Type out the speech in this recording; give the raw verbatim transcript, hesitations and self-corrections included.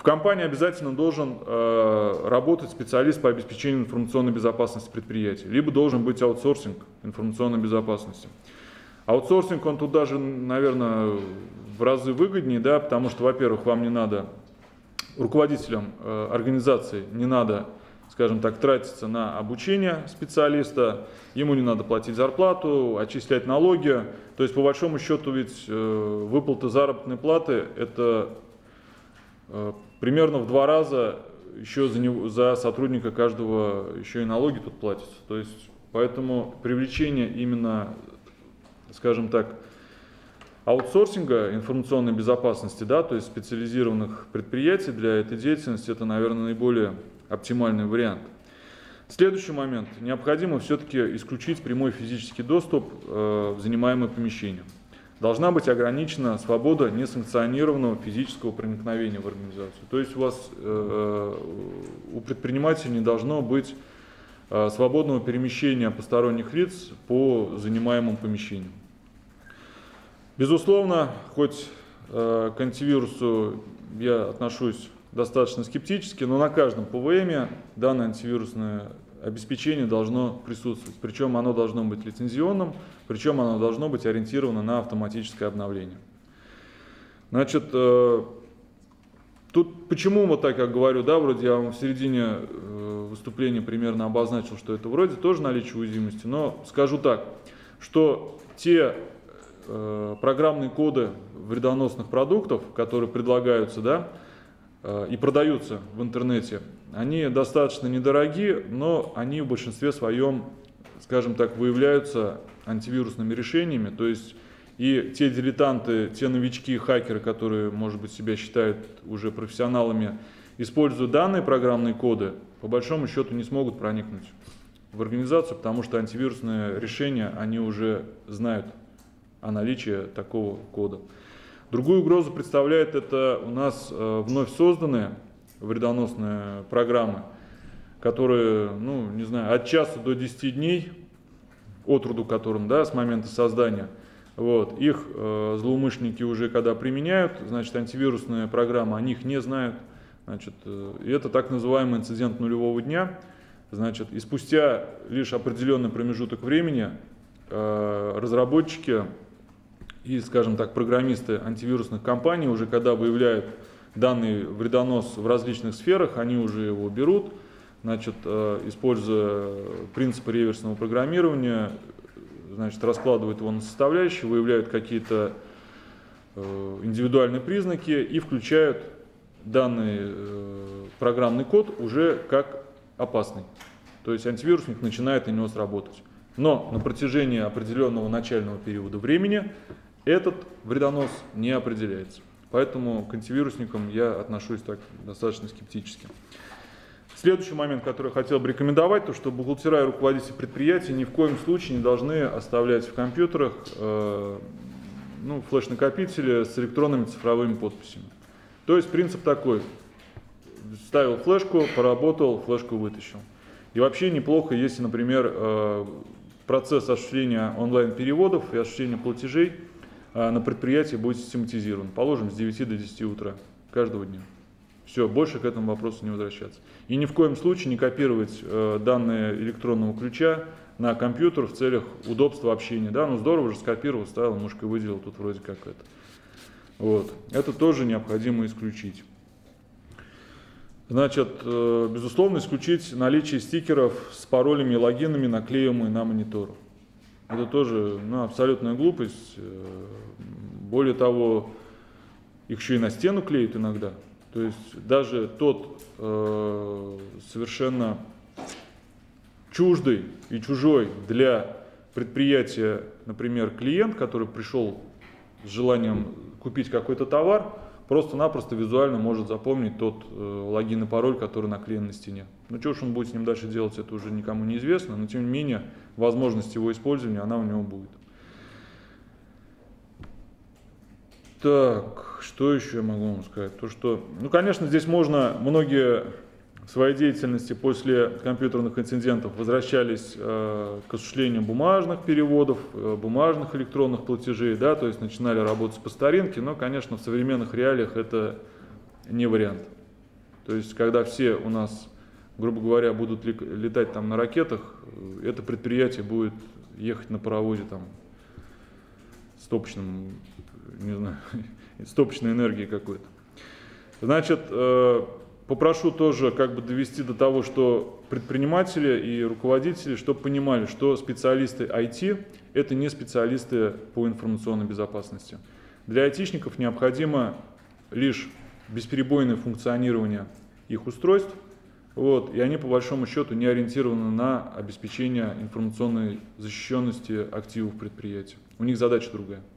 компании обязательно должен э, работать специалист по обеспечению информационной безопасности предприятия, либо должен быть аутсорсинг информационной безопасности. Аутсорсинг, он тут даже, наверное, в разы выгоднее, да, потому что, во-первых, вам не надо, руководителям э, организации не надо, скажем так, тратиться на обучение специалиста, ему не надо платить зарплату, отчислять налоги. То есть, по большому счету, ведь э, выплата заработной платы – это э, примерно в два раза еще за, него, за сотрудника каждого еще и налоги тут платятся. То есть, поэтому привлечение именно, скажем так, аутсорсинга информационной безопасности, да, то есть специализированных предприятий для этой деятельности, это, наверное, наиболее оптимальный вариант. Следующий момент. Необходимо все-таки исключить прямой физический доступ э, в занимаемое помещение. Должна быть ограничена свобода несанкционированного физического проникновения в организацию. То есть у вас, э, у предпринимателя не должно быть э, свободного перемещения посторонних лиц по занимаемым помещениям. Безусловно, хоть э, к антивирусу я отношусь достаточно скептически, но на каждом ПВМе данное антивирусное обеспечение должно присутствовать. Причем оно должно быть лицензионным, причем оно должно быть ориентировано на автоматическое обновление. Значит, э, тут почему вот так я говорю, да, вроде я вам в середине э, выступления примерно обозначил, что это вроде тоже наличие уязвимости, но скажу так, что те э, программные коды вредоносных продуктов, которые предлагаются, да, и продаются в интернете, они достаточно недорогие, но они в большинстве своем, скажем так, выявляются антивирусными решениями. То есть и те дилетанты, те новички, хакеры, которые, может быть, себя считают уже профессионалами, используя данные программные коды, по большому счету не смогут проникнуть в организацию, потому что антивирусные решения, они уже знают о наличии такого кода. Другую угрозу представляет это у нас вновь созданные вредоносные программы, которые, ну, не знаю, от часа до десяти дней, от труду которым, да, с момента создания, вот, их э, злоумышленники уже когда применяют, значит, антивирусные программы, они их не знают, значит, э, и это так называемый инцидент нулевого дня, значит, и спустя лишь определенный промежуток времени э, разработчики и, скажем так, программисты антивирусных компаний уже когда выявляют данный вредонос в различных сферах, они уже его берут, значит, используя принципы реверсного программирования, значит, раскладывают его на составляющие, выявляют какие-то индивидуальные признаки и включают данный программный код уже как опасный. То есть антивирусник начинает на него сработать. Но на протяжении определенного начального периода времени этот вредонос не определяется. Поэтому к антивирусникам я отношусь так достаточно скептически. Следующий момент, который я хотел бы рекомендовать, то что бухгалтера и руководители предприятий ни в коем случае не должны оставлять в компьютерах э, ну, флеш-накопители с электронными цифровыми подписями. То есть принцип такой: вставил флешку, поработал, флешку вытащил. И вообще неплохо, если, например, э, процесс осуществления онлайн-переводов и осуществления платежей на предприятии будет систематизирован, положим, с девяти до десяти утра каждого дня. Все, больше к этому вопросу не возвращаться. И ни в коем случае не копировать э, данные электронного ключа на компьютер в целях удобства общения. Да, ну здорово же скопировал, ставил, мышкой выделил, тут вроде как это. Вот. Это тоже необходимо исключить. Значит, э, безусловно, исключить наличие стикеров с паролями и логинами, наклеиваемые на монитор. Это тоже, ну, абсолютная глупость. Более того, их еще и на стену клеят иногда. То есть даже тот э, совершенно чуждый и чужой для предприятия, например, клиент, который пришел с желанием купить какой-то товар, просто-напросто визуально может запомнить тот э, логин и пароль, который наклеен на стене. Ну что уж он будет с ним дальше делать, это уже никому не известно, но тем не менее возможность его использования, она у него будет. Так, что еще я могу вам сказать? То, что, ну, конечно, здесь можно, многие в своей деятельности после компьютерных инцидентов возвращались э, к осуществлению бумажных переводов, э, бумажных электронных платежей, да, то есть начинали работать по старинке, но, конечно, в современных реалиях это не вариант. То есть, когда все у нас, грубо говоря, будут летать там на ракетах, это предприятие будет ехать на паровозе там с топочным, не знаю, с топочной энергией какой-то. Значит, попрошу тоже как бы довести до того, что предприниматели и руководители, чтобы понимали, что специалисты ай ти – это не специалисты по информационной безопасности. Для айтишников необходимо лишь бесперебойное функционирование их устройств, вот, и они по большому счету не ориентированы на обеспечение информационной защищенности активов предприятия. У них задача другая.